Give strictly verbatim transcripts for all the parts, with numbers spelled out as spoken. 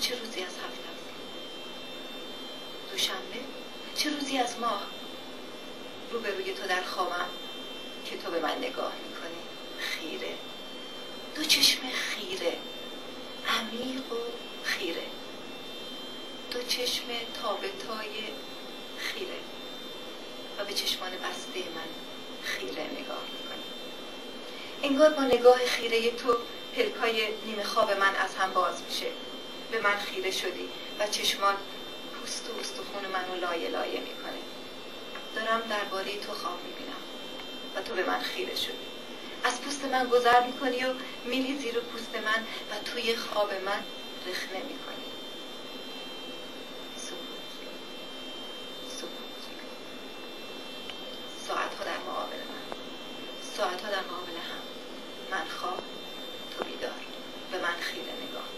چه روزی از هفته است؟ دوشنبه؟ چه روزی از ماه؟ روبروی تو در خوابم که تو به من نگاه میکنی، خیره، دو چشم خیره، عمیق و خیره، دو چشم تابتای خیره و به چشمان بسته من خیره نگاه میکنی. انگار با نگاه خیره تو پلکای نیمه خواب من از هم باز میشه. به من خیره شدی و چشمان پوست و استخون منو لایه لایه میکنه. دارم درباره تو خواب میبینم و تو به من خیره شدی. از پوست من گذر میکنی و میری زیر پوست من و توی خواب من رخنه میکنی. سکوت، سکوت، ساعتها در مقابل من، ساعتها در مقابل هم. من خواب، تو بیدار، به من خیره نگاه.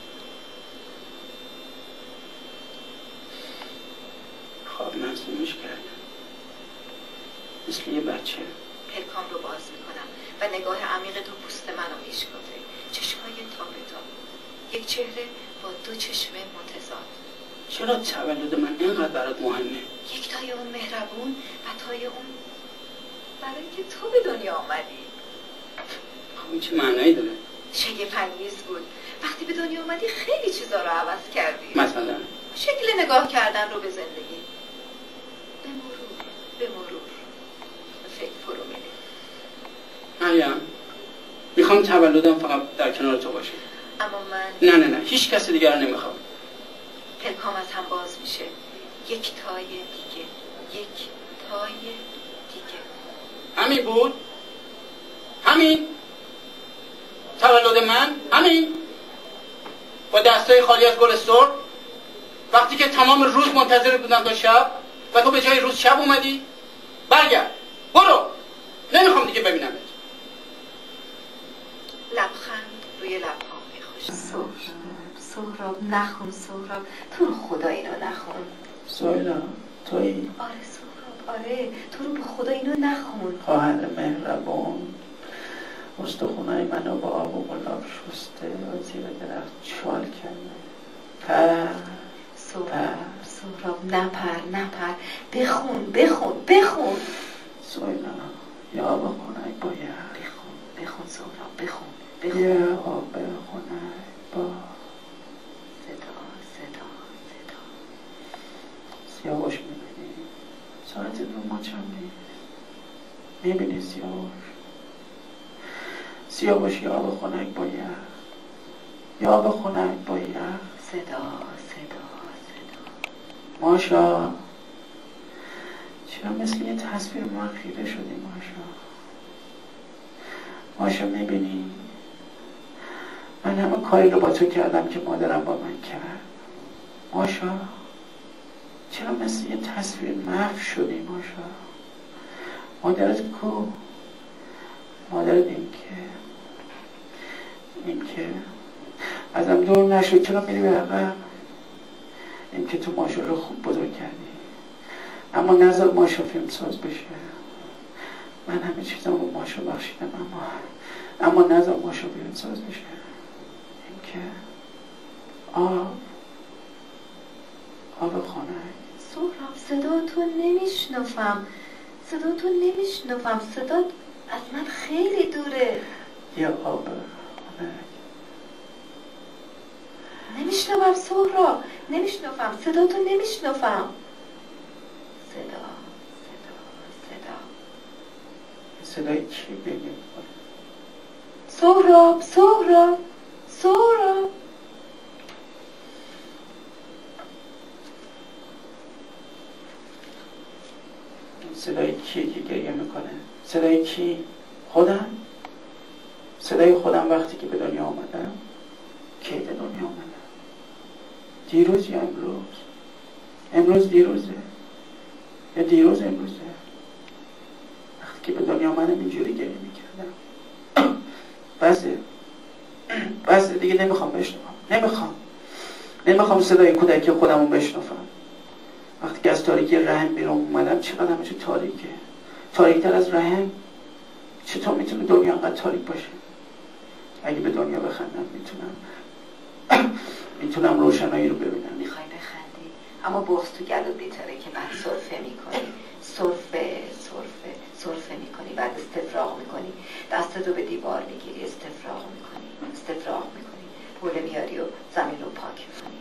خواب مظلومش کردم مثل یه بچه. پلکام رو باز میکنم و نگاه عمیق تو پوست منو میشکافه. چشمای تابتا، یک چهره با دو چشم متضاد. چرا تولد من اینقدر برات مهمه؟ یک تای اون مهربون و تای اون برای که تو به دنیا آمدی. خب این چه معنایی داره؟ شگفت‌انگیز بود. وقتی به دنیا آمدی خیلی چیزا رو عوض کردی. مثلا شکل نگاه کردن رو به زندگی. به مرور، به مرور به فکر فرو میری. مریم، میخوام تولدم فقط در کنار تو باشه. اما من نه نه نه هیچ کس دیگر رو نمیخوام. پلکام از هم باز میشه. یک تای دیگه، یک تای دیگه. همین بود؟ همین؟ تولد من؟ همین؟ با دستای خالی از گل سرخ؟ وقتی که تمام روز منتظر بودم تا شب و تو به جای روز شب اومدی؟ برگرد، برو، نمیخوام دیگه ببینمت. لبخند روی لبهام میخوشه. سهراب، سهراب نخون سهراب، تو رو خدا اینو نخون. سهیلا، تویی؟ آره سهراب، آره، تو رو به خدا اینو نخون. خواهر مهربان، استخونای منو با آب و گلاب شسته و زیر درخت چال کرده. پر سهراب، سهراب نپر نپر، بخون بخون بخون. سهیلا، یا آب خونک باید. بخون بخون سهراب، بخون بخون. یا آب خونک با صدا صدا صدا. سیاوش میبینی؟ ساعت دو ماچم نیست. میبینی سیاوش؟ سیاوش یا آب خونک باید، یا آب خونک باید. صدا صدا صدا. ماشا، چرا مثل یه تصویر ما خیره شدی ماشا؟ ماشا میبینی؟ من همه کاری رو با تو کردم که مادرم با من کرد. ماشا، چرا مثل یه تصویر محو شدی ماشا؟ مادرت کو؟ مادرت این که این که ازم دور نشد. چرا میری به عقب؟ این که تو ماشا رو خوب بزرگ کردی، اما نذار ماشا فیلم ساز بشه. من همه چیزم رو ماشا بخشیدم، اما اما نذار ماشا فیلم ساز بشه. این که آب آب خانه. سهراب، صدا تو نمیشنفم، صدا تو نمیشنفم، صدا از من خیلی دوره. یا آب خانه. نمیشنفم سهراب، نمیشنفم، صدا تو نمیشنفم. صدا صدا صدا. صدای چی بگیم؟ سهراب سهراب سهراب. صدای کی که گریه میکنه؟ صدای کی؟ خودم؟ صدای خودم وقتی که به دنیا آمدم. کی به دنیا آمدم؟ دیروز یا امروز؟ امروز دیروزه یا دیروز امروزه؟ وقتی که به دنیا آمدم اینجوری گریه میکردم. بسه بسه دیگه نمیخوام بشنوم. نمیخوام نمیخوام صدای کودکی خودمو بشنوم. وقتی که از تاریکی رحم بیرون اومدم چقدر همه چه تاریکه، تاریکتر از رحم. چطور میتونه دنیا انقدر تاریک باشه؟ اگه به دنیا بخندم میتونم میتونم روشنایی رو ببینم. میخوای بخندی اما بغض تو گلو بیتره که بعد سرفه میکنی، سرفه سرفه سرفه میکنی، بعد استفراغ میکنی، دستتو به دیوار میگیری، استفراغ میکنی، استفراغ میکنی، پوله میاری و زمین رو پاک میکنی.